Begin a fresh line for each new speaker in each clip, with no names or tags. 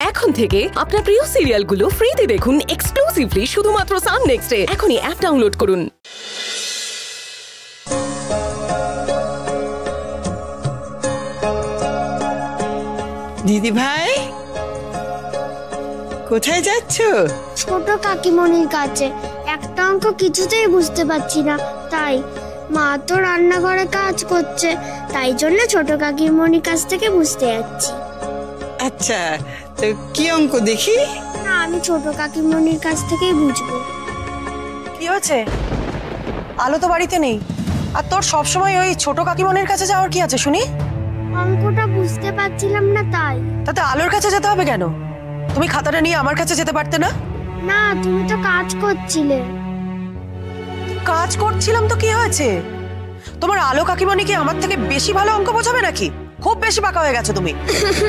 এখন থেকে আপনার প্রিয় সিরিয়ালগুলো ফ্রিতে দেখুন এক্সক্লুসিভলি শুধুমাত্র সান নেক্সটে। এখনই অ্যাপ ডাউনলোড করুন।
দিদি ভাই কোথায় যাচ্ছ?
ছোট কাকিমণির কাছে। একটা অঙ্ক কিছুতেই বুঝতে পারছি না, তাই মা তো রান্নাঘরে কাজ করছে, তাই জন্য ছোট কাকিমণির কাছ থেকে বুঝতে যাচ্ছি।
আচ্ছা, তো কি অঙ্ক দেখি?
না, আমি ছোট কাকিমণির কাছ থেকেই বুঝবো।
কি হয়েছে? আলো তো বাড়িতে নেই, আর তোর সবসময় ওই ছোট কাকিমণির কাছে যাওয়ার কি আছে শুনি?
অঙ্কটা বুঝতে পারছিলাম না তাই।
তাতে আলোর কাছে যেতে হবে কেন? তুমি খাতাটা নিয়ে আমার কাছে যেতে পারতে না?
না, তুমি তো কাজ করছিলে।
কাজ করছিলাম তো কি হয়েছে? তোমার আলো কাকিমণি কি আমার থেকে বেশি ভালো অঙ্ক বোঝাবে নাকি? খুব বেশি পাকা হয়ে গেছো তুমি।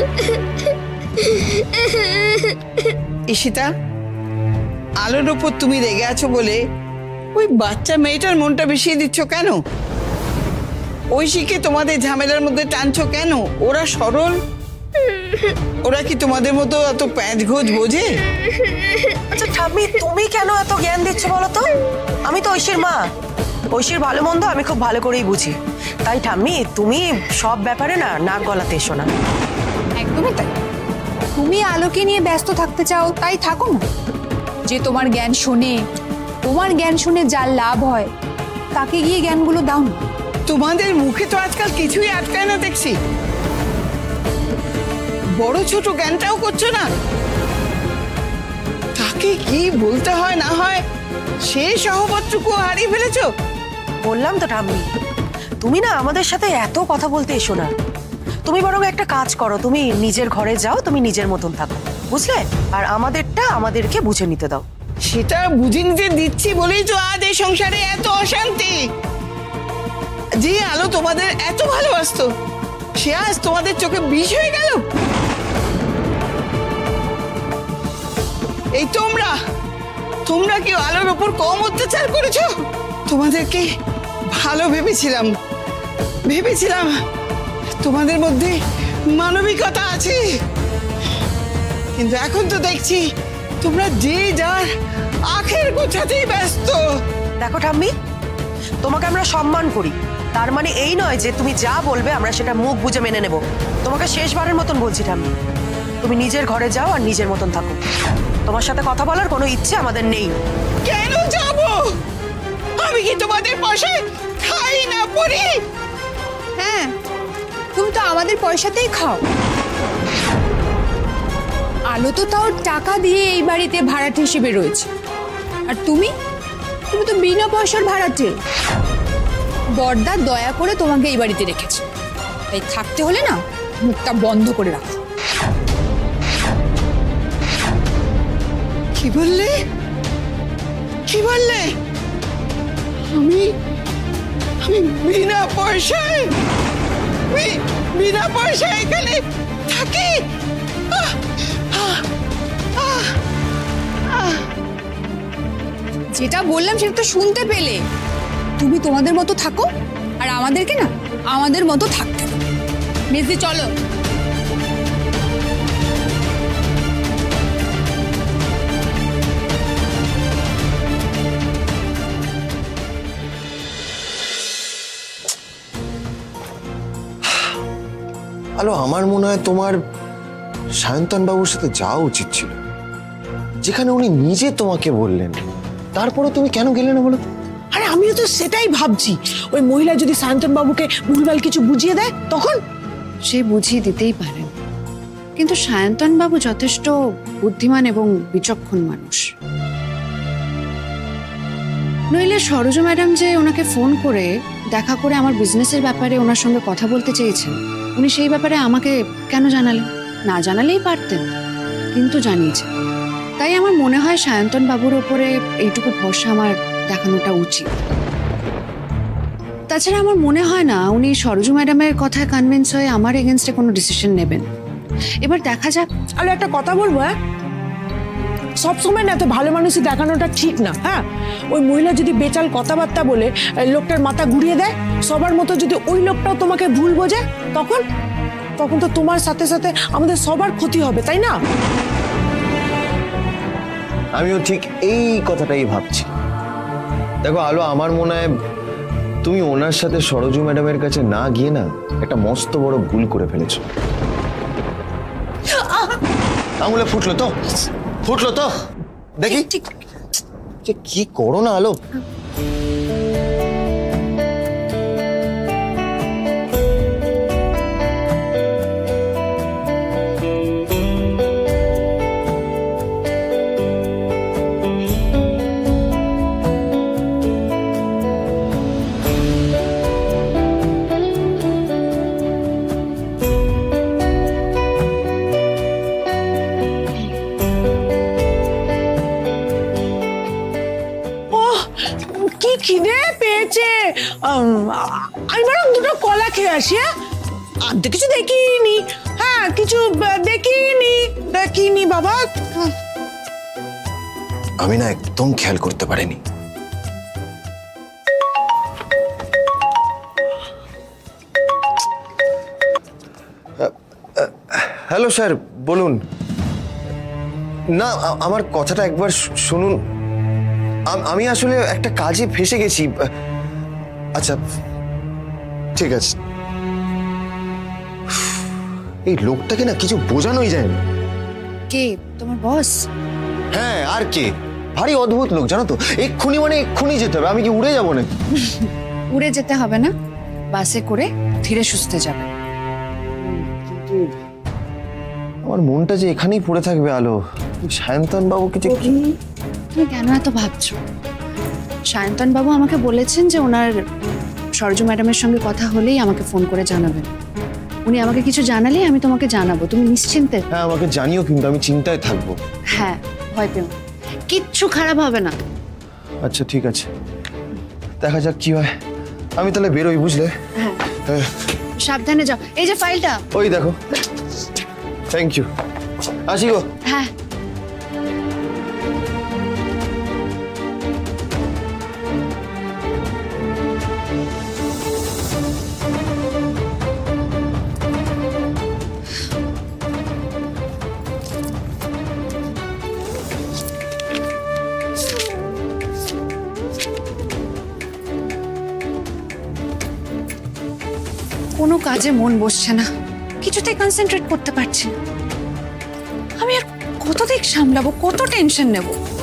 ঈশিতা, আলোর উপর তুমি রেগে আছো বলে ওই বাচ্চা মেয়েটার মনটা বেশি দিচ্ছ কেন? ঐশীকে তোমাদের ঝামেলার মধ্যে টানছো কেন? ওরা সরল, ওরা কি তোমাদের মতো এত প্যাঁচ ঘোজ বোঝে?
আচ্ছা ঠাম্মি, তুমি কেন এত জ্ঞান দিচ্ছ বলো তো? আমি তো ঐশীর মা, ঐশীর ভালো মন্দ আমি খুব ভালো করেই বুঝি। তাই ঠাম্মি, তুমি সব ব্যাপারে না নাক গলাতে এসো না।
একদমই তাই। তুমি আলোকে নিয়ে ব্যস্ত থাকতে চাও, তাই থাকো না। যে তোমার জ্ঞান শুনে যার লাভ হয় তাকে গিয়ে জ্ঞানগুলো দাও না।
তোমাদের মুখে তো আজকাল কিছুই আটকায় না দেখছি। বড় ছোট জ্ঞানটাও করছো না। তাকে কি বলতে হয় না হয় সে সহবতটুকু হারিয়ে ফেলেছো।
বললাম তো ঠাম্মি, তুমি না আমাদের সাথে এত কথা বলতে এসো না। তুমি বরং একটা কাজ করো, তুমি নিজের ঘরে যাও, তুমি নিজের মতন থাকো, বুঝলে? আর আমাদেরটা আমাদেরকে বুঝে নিতে দাও।
সেটা বুঝে নিতে দিচ্ছি বলেই তো আজ এই সংসারে এত অশান্তি। যে আলো তোমাদের এত ভালোবাসতো সে আজ তোমাদের চোখে বিষ হয়ে গেল। এই তোমরা কি আলোর উপর কম অত্যাচার করেছো? তোমাদেরকে ভালো ভেবেছিলাম তোমাদের মধ্যে মানবিকতা আছে, কিন্তু এখন তো দেখছি তোমরা যে যার আখের গোছাতেই ব্যস্ত।
দেখো ঠাম্মি, তোমাকে আমরা সম্মান করি, তার মানে এই নয় যে তুমি যা বলবে আমরা সেটা মুখ বুজে মেনে নেব। তোমাকে শেষবারের মতন বলছি ঠাম্মি, তুমি নিজের ঘরে যাও আর নিজের মতন থাকো। তোমার সাথে কথা বলার কোনো ইচ্ছে আমাদের নেই।
কেন যাব? আমি কি তোমাদের পয়সায় খাই না পড়ি?
হ্যাঁ, তুমি তো আমাদের পয়সাতেই খাও। আলো তো তাও টাকা দিয়ে এই বাড়িতে ভাড়াটে হিসেবে রয়েছে, আর তুমি তো বিনা পয়সার ভাড়াটে। বড়দা দয়া করে তোমাকে এই বাড়িতে রেখেছে, তাই থাকতে হলে না মুখটা বন্ধ করে রাখো।
কি বললে? আমি বিনা পয়সায় এখানে থাকি?
যেটা বললাম সেটা তো শুনতে পেলে। তুমি তোমাদের মতো থাকো, আর আমাদেরকে না আমাদের মতো থাকতে দাও। মেজদি চলো।
আলো, আমার মনে হয় তোমার সায়ন্তন বাবুর সাথে যাওয়া উচিত ছিল, যেখানে উনি নিজে তোমাকে বললেন। তারপরে তুমি কেন গেলে না বলো?
আরে আমিও তো সেটাই ভাবছি, ওই মহিলা যদি সায়ন্তন বাবুকে ভুলভাল কিছু বুঝিয়ে দেয় তখন?
সে বুঝিয়ে দিতেই পারেন, কিন্তু সায়ন্তন বাবু যথেষ্ট বুদ্ধিমান এবং বিচক্ষণ মানুষ। নইলে সরোজ ম্যাডাম যে ওনাকে ফোন করে দেখা করে আমার বিজনেসের ব্যাপারে ওনার সঙ্গে কথা বলতে চেয়েছেন, উনি সেই ব্যাপারে আমাকে কেন জানালেন? না জানালেই পারতেন, কিন্তু জানিয়েছেন। তাই আমার মনে হয় সায়ন্তন বাবুর ওপরে এইটুকু ভরসা আমার দেখানোটা উচিত। তাছাড়া আমার মনে হয় না উনি সরোজ ম্যাডামের কথায় কনভিন্স হয়ে আমার এগেনস্টে কোনো ডিসিশন নেবেন। এবার দেখা যাক।
আলো, একটা কথা বলবো, হ্যাঁ? সবসময় না এত ভালো মানুষই দেখানোটা ঠিক না। হ্যাঁ, ওই মহিলা যদি বেচাল কথাবার্তা বলে লোকটার মাথা ঘুরিয়ে দেয়, সবার মতো যদি ওই লোকটাও তোমাকে ভুল বোঝে, তখন তখন তো তোমার সাথে সাথে আমাদের সবার ক্ষতি হবে, তাই না?
আমিও ঠিক এই কথাটাই ভাবছি। দেখো আলো, আমার মনে হয় তুমি ওনার সাথে সরজু ম্যাডামের কাছে না গিয়ে না একটা মস্ত বড় ভুল করে ফেলেছো। আঙুলে ফুটলো তো? ফুটলো তো? দেখি কি করো না আলো।
কি খিদে পেয়েছে, আমি বরং দুটো কলা খেয়ে আসি। আমি তো কিছু দেখিনি। হ্যাঁ, কিছু দেখিনি বাবা।
আমি না একদম খেয়াল করতে পারিনি। হ্যালো স্যার, বলুন। না, আমার কথাটা একবার শুনুন। আমি আসলে একটা কাজে ফেসে গেছি। আচ্ছা ঠিক আছে। এই লোকটাকে না কিছু বোঝানোই যায় না।
কে তোমার বস?
হ্যাঁ, আর কে? ভারী অদ্ভুত লোক, জানো তো। এক্ষুনি যেতে হবে। আমি কি উড়ে যাবো নাকি?
উড়ে যেতে হবে না, বাসে করে ধীরে সুস্থে যাবে।
আমার মনটা যে এখানেই পড়ে থাকবে আলো। সায়ন্তন বাবু কিছু
তুমি কেন এত ভাবছো? সায়ন্তন বাবু আমাকে বলেছেন যে ওনার সরজু ম্যাডামের সঙ্গে কথা হলেই আমাকে ফোন করে জানাবেন। উনি আমাকে কিছু জানালেই আমি তোমাকে জানাবো, তুমি নিশ্চিন্তে।
হ্যাঁ, আমাকে জানিও, কিন্তু আমি চিন্তায় থাকবো।
হ্যাঁ, ভয় পেও, কিচ্ছু খারাপ হবে না।
আচ্ছা ঠিক আছে, দেখা যাক কি হয়। আমি তাহলে বেরোই, বুঝলে?
হ্যাঁ, সাবধানে যাও। এই যে ফাইলটা,
ওই দেখো। থ্যাংক ইউ, আসি গো।
হ্যাঁ। কোনো কাজে মন বসছে না, কিছুতেই কনসেন্ট্রেট করতে পারছি না। আমি আর কত দিক সামলাবো, কত টেনশন নেব।